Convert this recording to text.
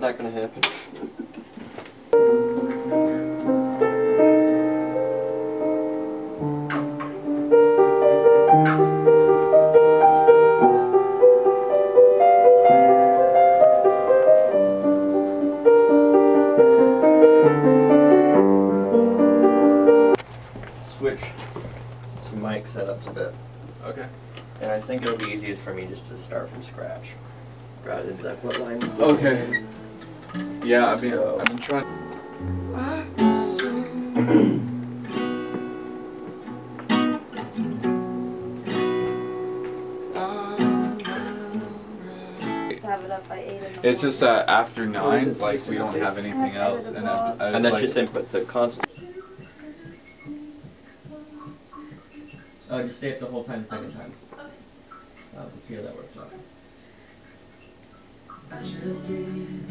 not gonna happen. Switch some mic setups a bit. Okay. And I think it'll be easiest for me just to start from scratch, rather than be like, what line? Okay. Yeah, I've been trying. Have it up by 8 in the morning. It's just that after 9, like we don't have anything else, and And that's just input, so constant. Just stay up the whole time, second time. Let's see how that works out.